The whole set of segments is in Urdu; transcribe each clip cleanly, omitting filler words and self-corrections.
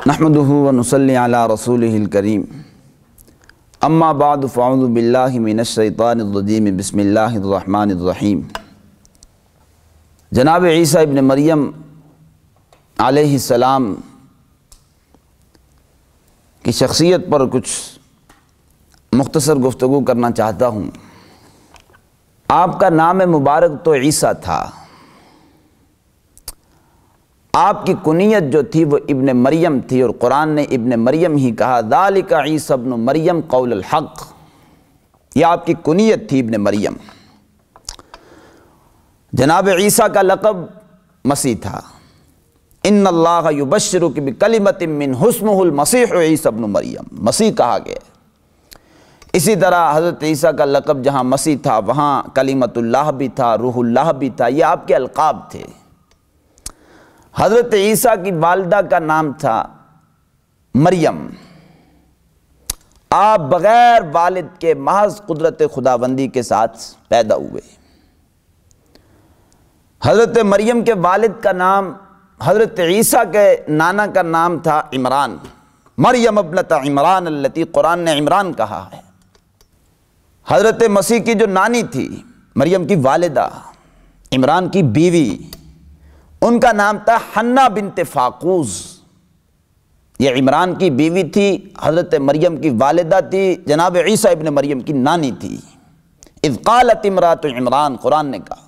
نحمدہ ونصلی علی رسولہ الکریم اما بعد فاعوذ باللہ من الشیطان الرجیم بسم اللہ الرحمن الرحیم۔ جناب عیسیٰ ابن مریم علیہ السلام کی شخصیت پر کچھ مختصر گفتگو کرنا چاہتا ہوں۔ آپ کا نام مبارک تو عیسیٰ تھا، آپ کی کنیت جو تھی وہ ابن مریم تھی، اور قرآن نے ابن مریم ہی کہا، ذالک عیسیٰ ابن مریم قول الحق، یہ آپ کی کنیت تھی ابن مریم۔ جناب عیسیٰ کا لقب مسیح تھا، ان اللہ یبشرک بکلمۃ منہ اسمہ المسیح عیسیٰ ابن مریم، مسیح کہا گیا۔ اسی طرح حضرت عیسیٰ کا لقب جہاں مسیح تھا وہاں کلمۃ اللہ بھی تھا، روح اللہ بھی تھا، یہ آپ کے القاب تھے۔ حضرت عیسیٰ کی والدہ کا نام تھا مریم، آپ بغیر والد کے محض قدرت خداوندی کے ساتھ پیدا ہوئے۔ حضرت مریم کے والد کا نام، حضرت عیسیٰ کے نانا کا نام تھا عمران، مریم ابنۃ عمران التی، قرآن نے عمران کہا ہے۔ حضرت مسیح کی جو نانی تھی، مریم کی والدہ، عمران کی بیوی، ان کا نام تھا حنہ بنت فاقوس، یہ عمران کی بیوی تھی، حضرت مریم کی والدہ تھی، جناب عیسیٰ ابن مریم کی نانی تھی۔ اذ قالت امرأۃ عمران، قرآن نے کہا۔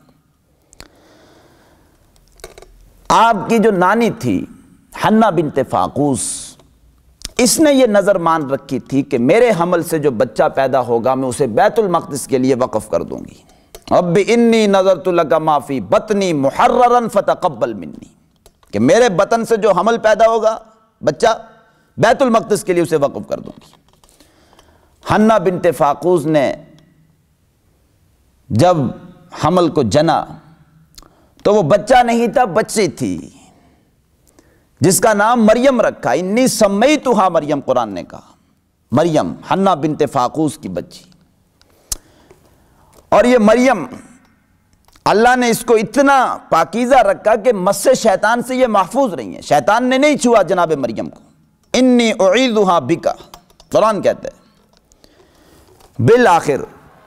آپ کی جو نانی تھی حنہ بنت فاقوس، اس نے یہ نظر مان رکھی تھی کہ میرے حمل سے جو بچہ پیدا ہوگا میں اسے بیت المقدس کے لیے وقف کر دوں گی۔ رب انی نذرت لک ما فی بطنی محررا فتقبل منی، کہ میرے بطن سے جو حمل پیدا ہوگا بچہ بیت المقدس کے لیے اسے وقف کر دوں گی۔ حنہ بنت فاقوس نے جب حمل کو جنا تو وہ بچہ نہیں تھا، بچی تھی، جس کا نام مریم رکھا، انی سمیتھا مریم، قرآن نے کہا مریم، حنہ بنت فاقوس کی بچی۔ اور یہ مریم، اللہ نے اس کو اتنا پاکیزہ رکھا کہ مس شیطان سے یہ محفوظ رہی ہیں، شیطان نے نہیں چھوا جناب مریم کو۔ انی اعیذھا بک، قرآن کہتا ہے۔ بالآخر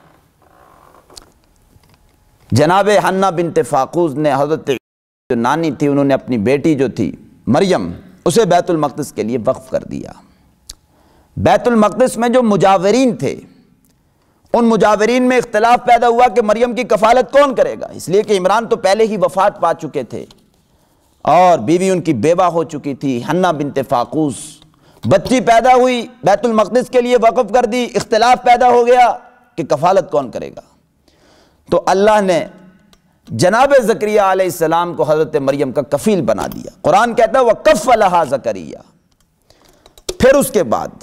جناب حنہ بنت فاقوس نے، حضرت جو نانی تھی، انہوں نے اپنی بیٹی جو تھی مریم، اسے بیت المقدس کے لیے وقف کر دیا۔ بیت المقدس میں جو مجاورین تھے، ان مجاورین میں اختلاف پیدا ہوا کہ مریم کی کفالت کون کرے گا، اس لیے کہ عمران تو پہلے ہی وفات پا چکے تھے اور بیوی ان کی بیوہ ہو چکی تھی۔ حنہ بنت فاقوس، بچی پیدا ہوئی، بیت المقدس کے لیے وقف کر دی، اختلاف پیدا ہو گیا کہ کفالت کون کرے گا۔ تو اللہ نے جناب زکریا علیہ السلام کو حضرت مریم کا کفیل بنا دیا۔ قرآن کہتا ہے وَكَفَّلَهَا زکریا۔ پھر اس کے بعد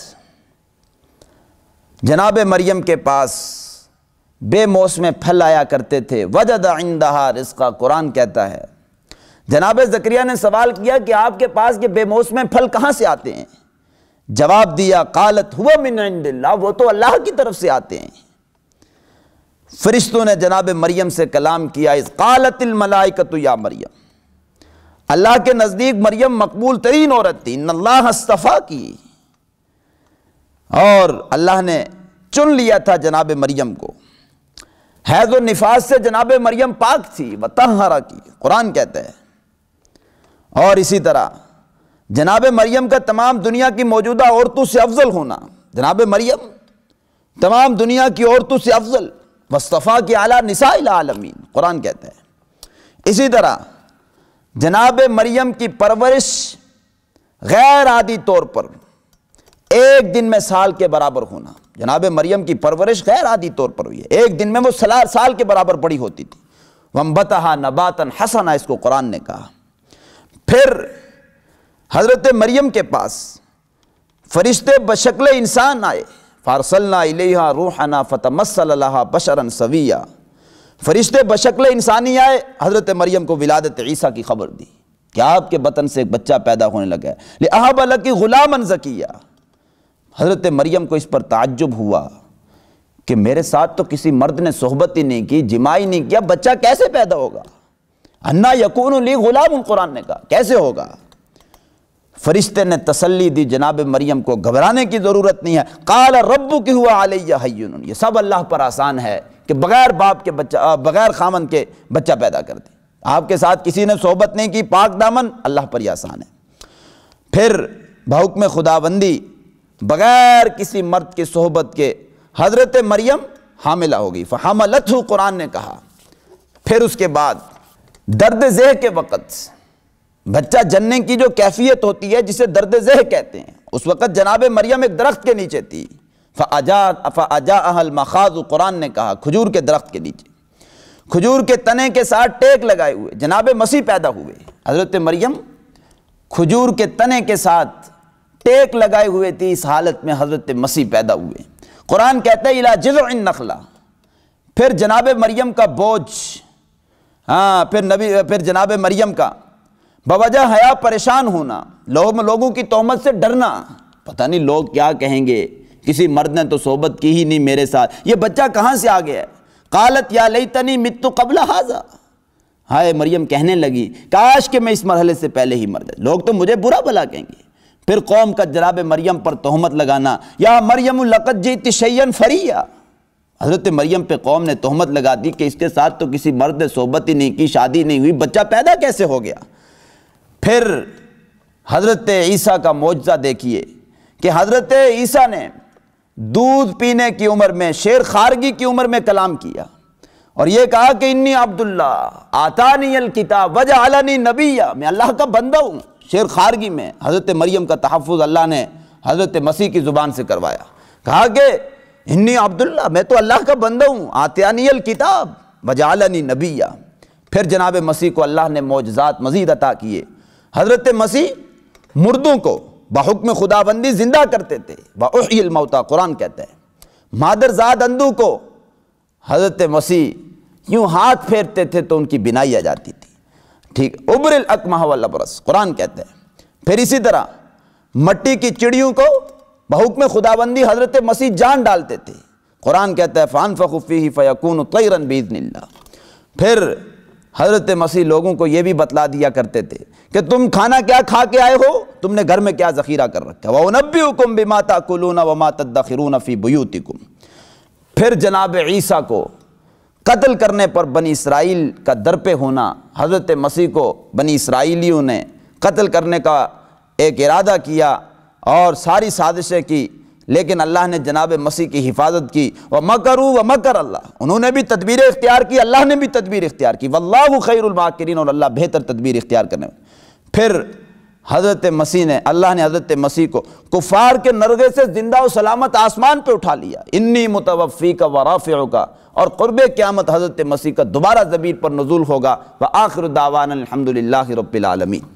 جناب مریم کے پاس بے موسم پھل آیا کرتے تھے، وجد عندہا رزقا، قرآن کہتا ہے جناب زکریا نے سوال کیا کہ آپ کے پاس یہ بے موسم پھل کہاں سے آتے ہیں؟ جواب دیا قالت هو من عند اللہ، وہ تو اللہ کی طرف سے آتے ہیں۔ فرشتوں نے جناب مریم سے کلام کیا، اذ قالت الملائکۃ یا مریم، اللہ کے نزدیک مریم مقبول ترین عورت تھی، ان اللہ اصطفاکی، اور اللہ نے چن لیا تھا جناب مریم کو۔ حیض و نفاس سے جناب مریم پاک تھی، وطہرہ کی، قرآن کہتا ہے۔ اور اسی طرح جناب مریم کا تمام دنیا کی موجودہ عورتوں سے افضل ہونا، جناب مریم تمام دنیا کی عورتوں سے افضل، واصطفاکی علی نساء العالمین، قرآن کہتا ہے۔ اسی طرح جناب مریم کی پرورش غیر عادی طور پر ایک دن میں سال کے برابر ہونا، جناب مریم کی پرورش غیر عادی طور پر ہوئی ہے، ایک دن میں وہ سال کے برابر بڑی ہوتی تھی۔ وَانبَتَهَا نَبَاتًا حَسَنًا، اس کو قرآن نے کہا۔ پھر حضرت مریم کے پاس فرشتے بشکل انسان آئے، فَأَرْسَلْنَا إِلَيْهَا رُوحَنَا فَتَمَثَّلَ لَهَا بَشَرًا سَوِيًّا، فرشتے بشکل انسانی آئے، حضرت مریم کو ولادت عیسیٰ کی خبر دی کہ آپ کے بطن سے ایک بچہ پیدا ہونے لگا ہے۔ لِأَهَبَ لَكِ غُلَامًا زَكِيًّا، حضرت مریم کو اس پر تعجب ہوا کہ میرے ساتھ تو کسی مرد نے صحبت ہی نہیں کی، جماع ہی نہیں کیا، بچہ کیسے پیدا ہوگا؟ انا یکون لی غلام، قرآن نے کہا کیسے ہوگا؟ فرشتے نے تسلی دی جناب مریم کو، گھبرانے کی ضرورت نہیں ہے۔ قال ربک هو علی ہین، یہ سب اللہ پر آسان ہے کہ بغیر باپ کے بچہ، بغیر خامن کے بچہ پیدا کر دے۔ آپ کے ساتھ کسی نے صحبت نہیں کی، پاک دامن، اللہ پر یہ آسان ہے۔ پھر بحکم خداوندی بغیر کسی مرد کی صحبت کے حضرت مریم حاملہ ہو گئی، فحملتہ، قرآن نے کہا۔ پھر اس کے بعد درد ذہ کے وقت بچہ جننے کی جو کیفیت ہوتی ہے جسے درد ذہ کہتے ہیں، اس وقت جناب مریم ایک درخت کے نیچے تھی، فَأَجَاءَهَا الْمَخَاضُ، قرآن نے کہا کھجور کے درخت کے نیچے، کھجور کے تنے کے ساتھ ٹیک لگائے ہوئے جناب مسیح پیدا ہوئے۔ حضرت مریم کھجور کے تنے کے ساتھ ٹیک لگائے ہوئے تھی، اس حالت میں حضرت مسیح پیدا ہوئے۔ قرآن کہتا ہے اِلَى جِذْعِ النَّخْلَةِ، پھر جناب مریم کا بوجھ، پھر جناب مریم کا بوجہ حیا پریشان ہونا، لوگوں کی تہمت سے ڈرنا، پتہ نہیں لوگ کیا کہیں گے، کسی مرد نے تو صحبت کی ہی نہیں میرے ساتھ، یہ بچہ کہاں سے آ گیا ہے۔ قالت یا لیتنی مت قبل ھذا، ہائے مریم کہنے لگی کاش کہ میں اس مرحلے سے پہلے ہی مر جائے، لوگ تو مجھے برا بھلا کہیں گے۔ پھر قوم کا جناب مریم پر تہمت لگانا، یا مریم لقد جئت شیئا فریا، حضرت مریم پہ قوم نے تہمت لگا دی کہ اس کے ساتھ تو کسی مرد نے صحبت ہی نہیں کی، شادی نہیں ہوئی، بچہ پیدا کیسے ہو گیا۔ پھر حضرت عیسیٰ کا معجزہ دیکھیے کہ حضرت عیسیٰ نے دودھ پینے کی عمر میں، شیر خارگی کی عمر میں کلام کیا اور یہ کہا کہ انی عبداللہ آتانی الکتاب وجعلنی نبیا، میں اللہ کا بندہ ہوں۔ شیر خارگی میں حضرت مریم کا تحفظ اللہ نے حضرت مسیح کی زبان سے کروایا، کہا کہ انی عبداللہ، میں تو اللہ کا بندہ ہوں، آتانی الکتاب وجعلنی نبیا۔ پھر جناب مسیح کو اللہ نے معجزات مزید عطا کیے۔ حضرت مسیح مردوں کو بحکم خداوندی زندہ کرتے تھے، وَأُحْيِي الْمَوْتَى، قرآن کہتا ہے۔ مادرزاد اندھو کو حضرت مسیح یوں ہاتھ پھیرتے تھے تو ان کی بینائی آ جاتی تھی، ٹھیک، ابر الاکمہ والابرص، قرآن کہتا ہے۔ پھر اسی طرح مٹی کی چڑیوں کو بحکم خداوندی حضرت مسیح جان ڈالتے تھے، قرآن کہتا ہے فَأَنفَخُ فِيهِ فَيَكُونُ طَيْرًا بِإِذْنِ اللَّهِ۔ پھر حضرت مسیح لوگوں کو یہ بھی بتلا دیا کرتے تھے کہ تم کھانا کیا کھا کے آئے ہو، تم نے گھر میں کیا ذخیرہ کر رکھا ہے، وَأُنَبِّئُكُم بِمَا تَأْكُلُونَ وَمَا تَدَّخِرُونَ فِي بُيُوتِكُم۔ پھر جناب عیسیٰ کو قتل کرنے پر بنی اسرائیل کا درپے ہونا، حضرت مسیح کو بنی اسرائیلیوں نے قتل کرنے کا ایک ارادہ کیا اور ساری سازشیں کی، لیکن اللہ نے جناب مسیح کی حفاظت کی۔ وَمَكَرُوا وَمَكَرَ اللَّهُ، انہوں نے بھی تدبیر اختیار کی، اللہ نے بھی تدبیر اختیار کی، وَاللَّهُ خَيْرُ الْمَاكِرِينَ، اور اللہ بہتر تدبیر اختیار کرنے میں۔ پھر حضرت مسیح نے، اللہ نے حضرت مسیح کو کفار کے نرغے سے زندہ و سلامت آسمان پہ اٹھا لیا، انی متوفیک ورافعک، اور قرب قیامت حضرت مسیح کا دوبارہ زمین پر نزول ہوگا۔ وآخر دعوانا الحمدللہ رب العالمین۔